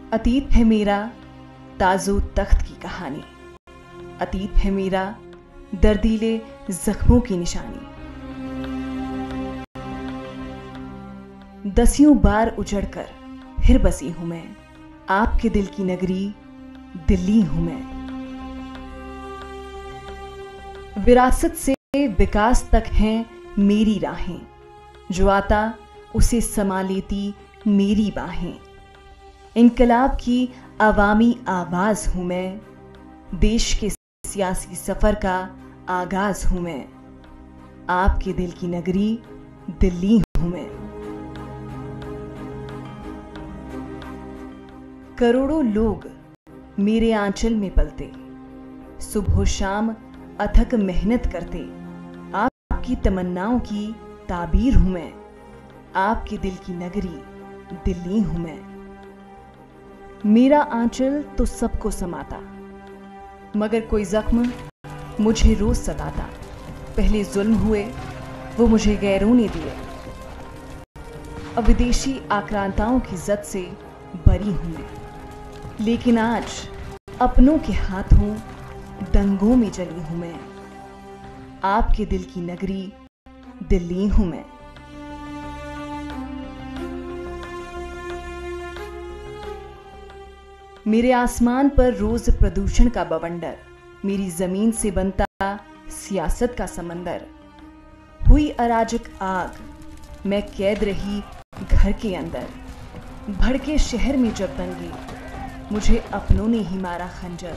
अतीत है मेरा ताजो तख्त की कहानी, अतीत है मेरा दर्दीले जख्मों की निशानी। दसियों बार उजड़कर फिर बसी हूं मैं, आपके दिल की नगरी दिल्ली हूं मैं। विरासत से विकास तक हैं मेरी राहें, जो आता उसे समा लेती मेरी बाहें। इनकलाब की अवामी आवाज हूं मैं, देश के सियासी सफर का आगाज हूं मैं। आपके दिल की नगरी दिल्ली हूं मैं। करोड़ों लोग मेरे आंचल में पलते, सुबह शाम अथक मेहनत करते। आपकी तमन्नाओं की ताबीर हूं मैं, आपके दिल की नगरी दिल्ली हूं मैं। मेरा आंचल तो सबको समाता, मगर कोई जख्म मुझे रोज सताता। पहले जुल्म हुए वो मुझे गैरों ने दिए, अब विदेशी आक्रांताओं की जद से बरी हूं मैं। लेकिन आज अपनों के हाथों दंगों में जली हूं मैं, आपके दिल की नगरी दिल्ली हूं मैं। मेरे आसमान पर रोज प्रदूषण का बवंडर, मेरी जमीन से बनता सियासत का समंदर। हुई अराजक आग, मैं कैद रही घर के अंदर। भड़के शहर में जब दंगे, मुझे अपनों ने ही मारा खंजर।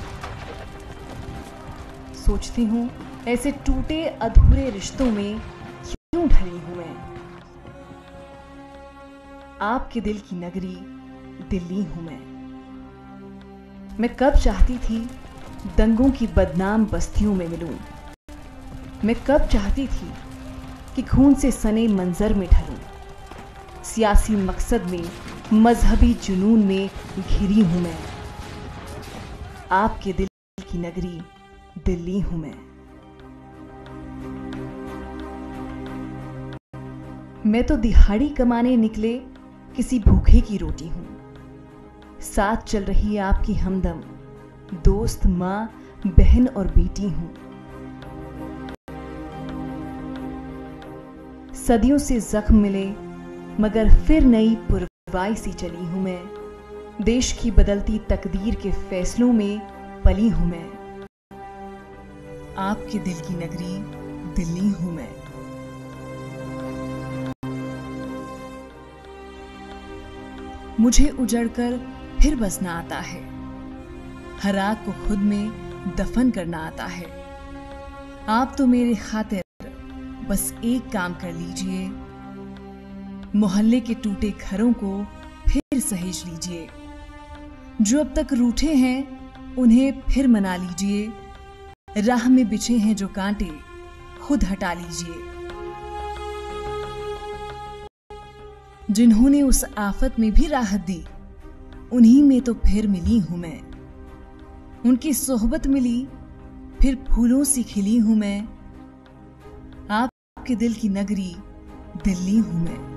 सोचती हूं ऐसे टूटे अधूरे रिश्तों में क्यों ढली हूं मैं। आपके दिल की नगरी दिल्ली हूं मैं कब चाहती थी दंगों की बदनाम बस्तियों में मिलूं। मैं कब चाहती थी कि खून से सने मंजर में ढलूं। सियासी मकसद में, मजहबी जुनून में घिरी हूं मैं। आपके दिल की नगरी दिल्ली हूं मैं तो दिहाड़ी कमाने निकले किसी भूखे की रोटी हूं। साथ चल रही आपकी हमदम, दोस्त, मां, बहन और बेटी हूं। सदियों से जख्म मिले मगर फिर नई पुरवाई सी चली हूं मैं। देश की बदलती तकदीर के फैसलों में पली हूं मैं। आपके दिल की नगरी दिल्ली हूं मैं। मुझे उजड़कर फिर बसना आता है, हर आग को खुद में दफन करना आता है। आप तो मेरे खातिर बस एक काम कर लीजिए, मोहल्ले के टूटे घरों को फिर सहेज लीजिए। जो अब तक रूठे हैं उन्हें फिर मना लीजिए। राह में बिछे हैं जो कांटे खुद हटा लीजिए। जिन्होंने उस आफत में भी राहत दी, उन्हीं में तो फिर मिली हूं मैं। उनकी सोहबत मिली फिर फूलों सी खिली हूं मैं। आपके दिल की नगरी दिल्ली हूं मैं।